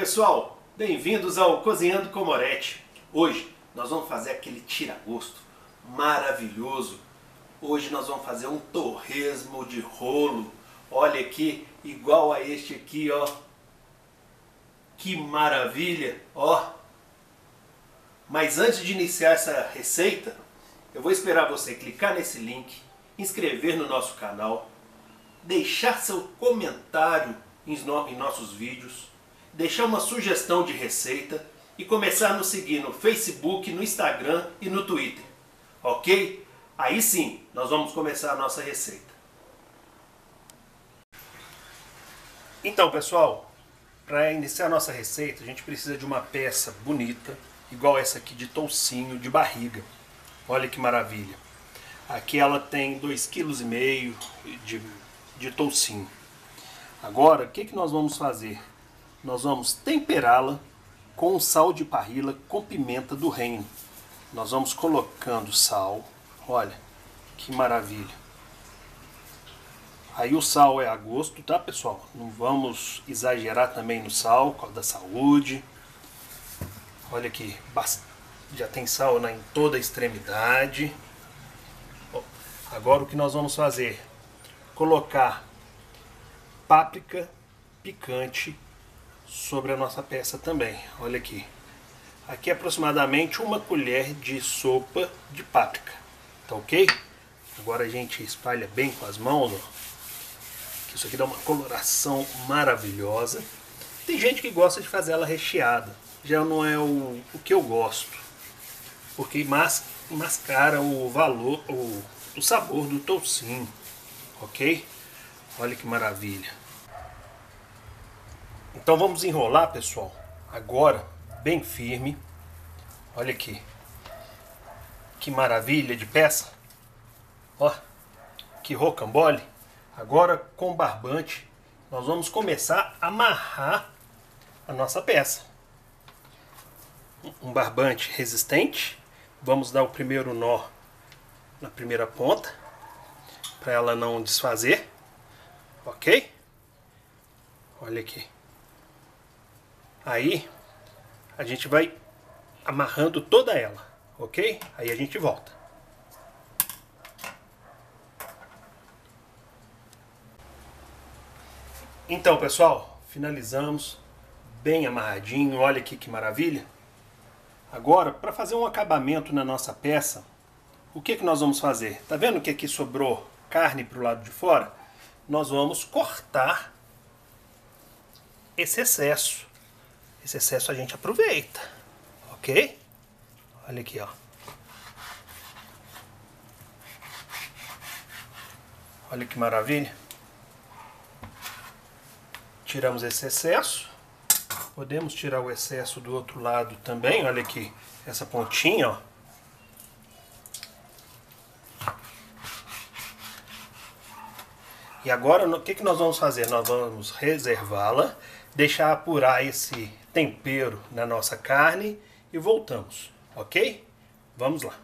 pessoal, bem-vindos ao Cozinhando com Moretti. Hoje nós vamos fazer aquele tira-gosto maravilhoso. Hoje nós vamos fazer um torresmo de rolo. Olha aqui, igual a este aqui, ó. Que maravilha, ó. Mas antes de iniciar essa receita, eu vou esperar você clicar nesse link, inscrever no nosso canal, deixar seu comentário em nossos vídeos, deixar uma sugestão de receita e começar a nos seguir no Facebook, no Instagram e no Twitter. Ok? Aí sim, nós vamos começar a nossa receita. Então, pessoal, para iniciar a nossa receita, a gente precisa de uma peça bonita, igual essa aqui de toucinho de barriga. Olha que maravilha. Aqui ela tem 2,5 kg de toucinho. Agora, o que nós vamos fazer? Nós vamos temperá-la com sal de parrilla com pimenta do reino. Nós vamos colocando sal. Olha que maravilha. Aí o sal é a gosto, tá, pessoal? Não vamos exagerar também no sal, por causa da saúde. Olha aqui, já tem sal em toda a extremidade. Agora o que nós vamos fazer? Colocar páprica picante sobre a nossa peça também. Olha aqui. Aqui é aproximadamente 1 colher de sopa de páprica. Tá ok? Agora a gente espalha bem com as mãos, ó. Que isso aqui dá uma coloração maravilhosa. Tem gente que gosta de fazer ela recheada. Já não é o que eu gosto. Porque mascara o valor, o sabor do toucinho. Ok? Olha que maravilha. Então vamos enrolar, pessoal. Agora, bem firme. Olha aqui. Que maravilha de peça. Ó, que rocambole. Agora, com barbante, nós vamos começar a amarrar a nossa peça. Um barbante resistente. Vamos dar o primeiro nó na primeira ponta, para ela não desfazer. Ok? Olha aqui. Aí a gente vai amarrando toda ela, ok? Aí a gente volta. Então, pessoal, finalizamos bem amarradinho. Olha aqui que maravilha. Agora, para fazer um acabamento na nossa peça, o que nós vamos fazer? Tá vendo que aqui sobrou carne para o lado de fora? Nós vamos cortar esse excesso. Esse excesso a gente aproveita, ok? Olha aqui, ó. Olha que maravilha. Tiramos esse excesso. Podemos tirar o excesso do outro lado também. Olha aqui, essa pontinha, ó. E agora, o que nós vamos fazer? Nós vamos reservá-la, deixar apurar esse tempero na nossa carne e voltamos, ok? Vamos lá.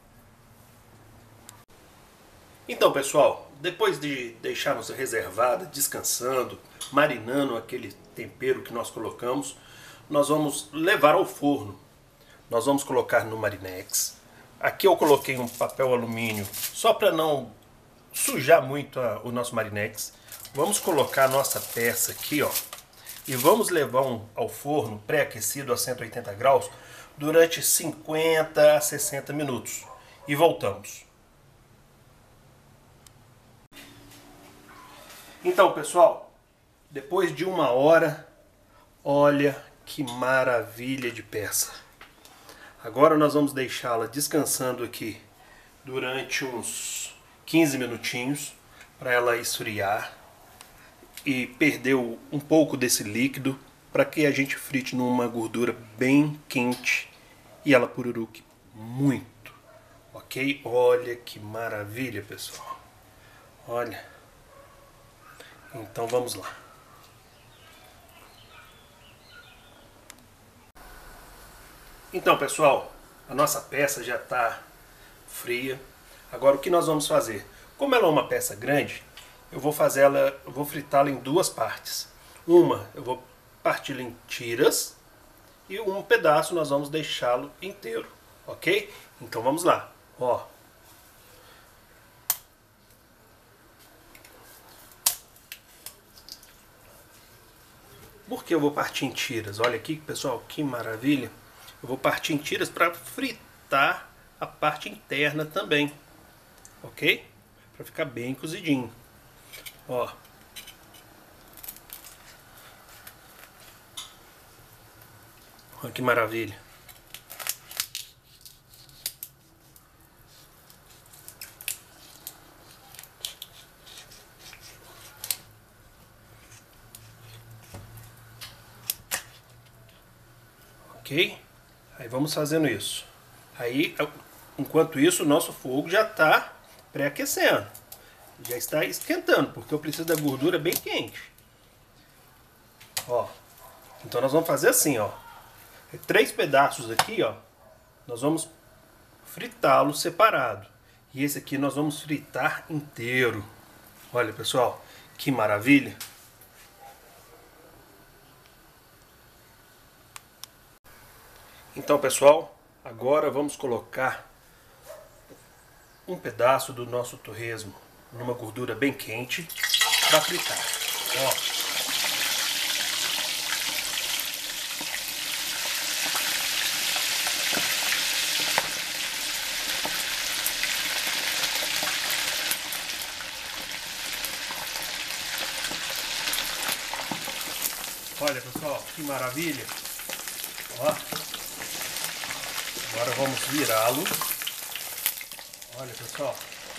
Então, pessoal, depois de deixarmos reservada, descansando, marinando aquele tempero que nós colocamos, nós vamos levar ao forno. Nós vamos colocar no Marinex. Aqui eu coloquei um papel alumínio só para não sujar muito o nosso Marinex. Vamos colocar a nossa peça aqui, ó. E vamos levar ao forno pré-aquecido a 180 graus durante 50 a 60 minutos. E voltamos. Então, pessoal, depois de 1 hora, olha que maravilha de peça. Agora nós vamos deixá-la descansando aqui durante uns 15 minutinhos para ela esfriar e perder um pouco desse líquido para que a gente frite numa gordura bem quente e ela pururuque muito, ok? Olha que maravilha, pessoal. Olha. Então vamos lá. Então, pessoal, a nossa peça já está fria. Agora o que nós vamos fazer? Como ela é uma peça grande, eu vou fritá-la em 2 partes. Uma eu vou parti-lo em tiras e um pedaço nós vamos deixá-lo inteiro, ok? Então vamos lá, ó. Por que eu vou partir em tiras? Olha aqui, pessoal, que maravilha. Eu vou partir em tiras para fritar a parte interna também, ok? Para ficar bem cozidinho. Ó. Olha que maravilha. Ok? Aí vamos fazendo isso. Aí, enquanto isso, o nosso fogo já está pré-aquecendo. Já está esquentando, porque eu preciso da gordura bem quente. Ó. Então nós vamos fazer assim, ó. 3 pedaços aqui, ó. Nós vamos fritá-lo separado. E esse aqui nós vamos fritar inteiro. Olha, pessoal, que maravilha. Então, pessoal, agora vamos colocar um pedaço do nosso torresmo numa gordura bem quente para fritar. Ó. Olha, pessoal, que maravilha. Ó. Agora vamos virá-lo. Olha, pessoal.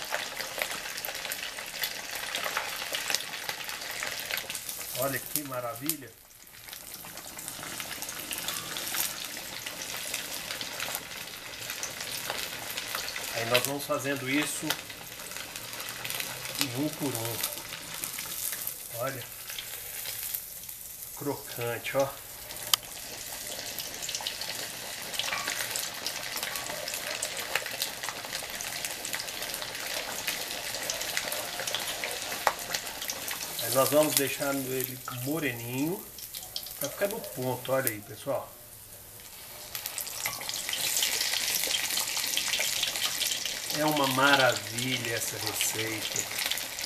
Olha que maravilha. Aí nós vamos fazendo isso um por um. Olha. Crocante, ó. Aí nós vamos deixando ele moreninho para ficar no ponto. Olha aí, pessoal. É uma maravilha essa receita.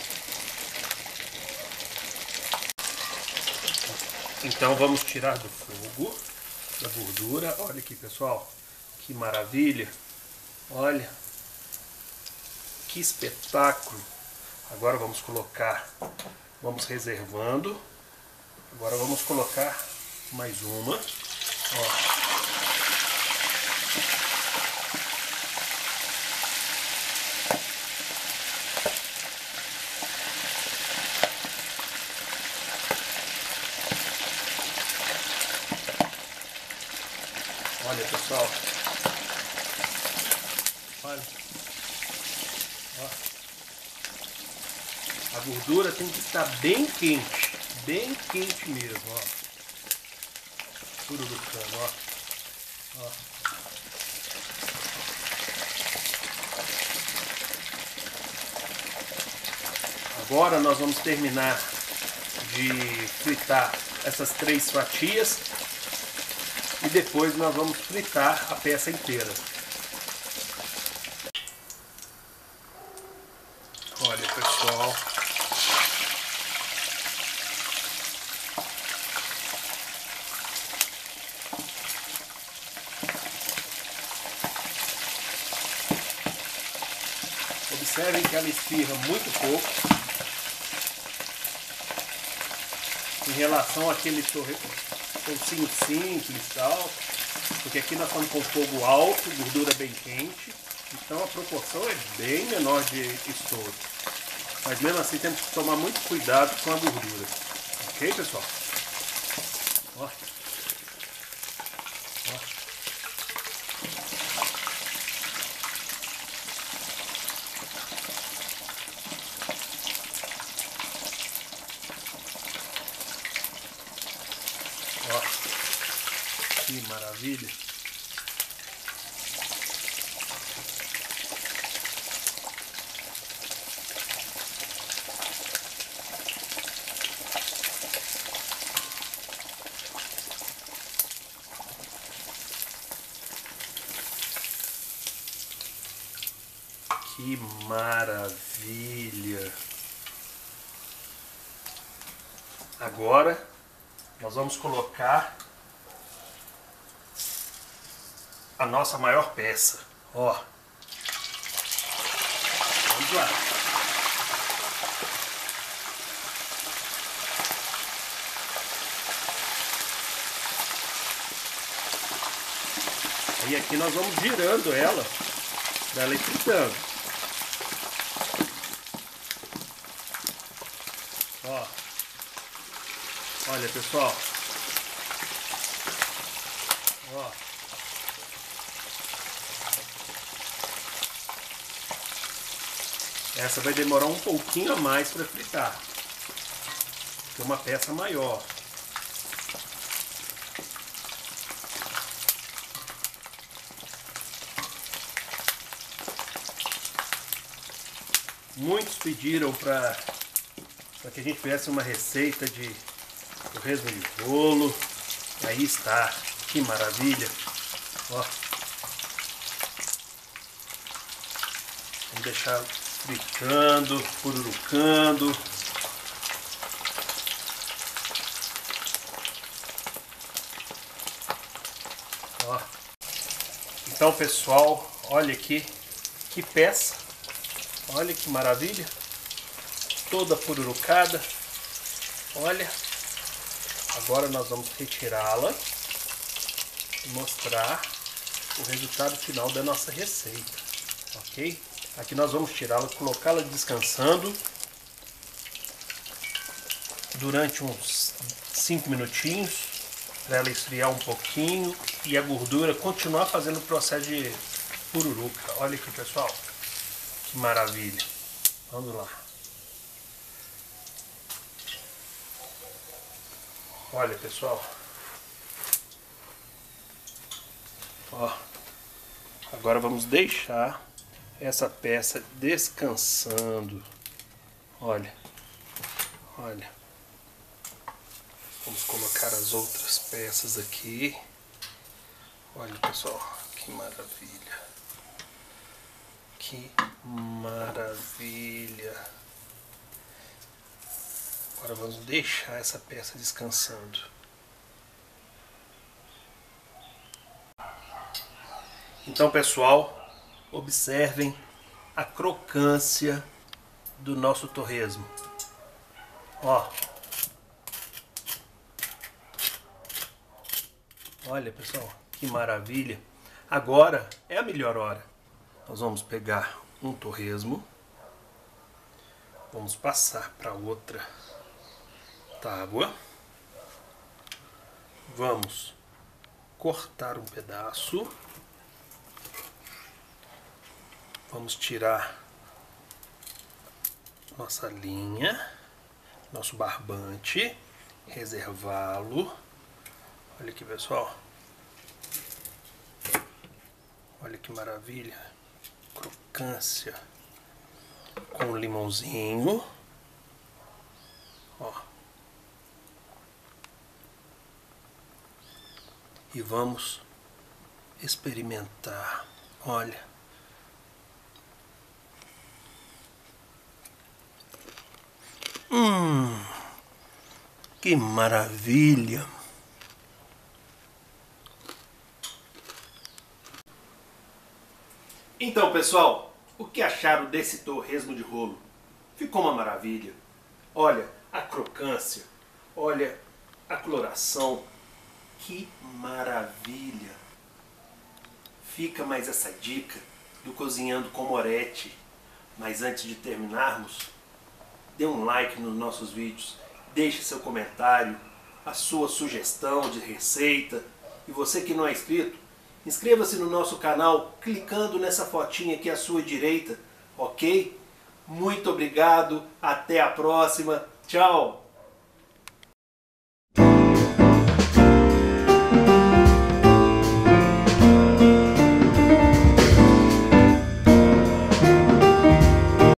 Então vamos tirar do fogo, da gordura. Olha aqui, pessoal, que maravilha. Olha, que espetáculo. Agora vamos colocar, vamos reservando. Agora vamos colocar mais uma. Ó. Olha, pessoal. Olha. Ó. A gordura tem que estar bem quente mesmo, ó. Tudo do cano, ó. Ó. Agora nós vamos terminar de fritar essas 3 fatias. E depois nós vamos fritar a peça inteira. Olha, pessoal. Observem que ela espirra muito pouco em relação àquele torcinho simples e tal, porque aqui nós estamos com fogo alto, gordura bem quente, então a proporção é bem menor de estouro. Mas mesmo assim temos que tomar muito cuidado com a gordura. Ok, pessoal? Ó. Ó. Ó, que maravilha! Que maravilha! Agora nós vamos colocar a nossa maior peça. Ó, vamos lá. E aqui nós vamos girando ela para ela ir fritando. Ó, olha pessoal, ó, essa vai demorar um pouquinho a mais para fritar, porque é uma peça maior. Muitos pediram para que a gente fizesse uma receita de torresmo de rolo. E aí está, que maravilha! Ó, vamos deixar fritando, pururucando. Ó. Então pessoal, olha aqui que peça. Olha que maravilha, toda pururucada. Olha, agora nós vamos retirá-la e mostrar o resultado final da nossa receita, ok? Aqui nós vamos tirá-la, colocá-la descansando durante uns 5 minutinhos, para ela esfriar um pouquinho e a gordura continuar fazendo o processo de pururuca. Olha aqui pessoal, que maravilha. Vamos lá. Olha pessoal. Ó. Agora vamos deixar essa peça descansando. Olha. Olha. Vamos colocar as outras peças aqui. Olha pessoal, que maravilha. Que maravilha! Agora vamos deixar essa peça descansando. Então pessoal, observem a crocância do nosso torresmo. Ó. Olha pessoal, que maravilha! Agora é a melhor hora. Nós vamos pegar um torresmo, vamos passar para outra tábua, vamos cortar um pedaço, vamos tirar nossa linha, nosso barbante, reservá-lo. Olha aqui pessoal, olha que maravilha! Crocância com limãozinho, ó, e vamos experimentar. Olha, que maravilha! Então pessoal, o que acharam desse torresmo de rolo? Ficou uma maravilha. Olha a crocância, olha a coloração, que maravilha. Fica mais essa dica do Cozinhando com Moretti. Mas antes de terminarmos, dê um like nos nossos vídeos, deixe seu comentário, a sua sugestão de receita. E você que não é inscrito, inscreva-se no nosso canal clicando nessa fotinha aqui à sua direita, ok? Muito obrigado, até a próxima, tchau!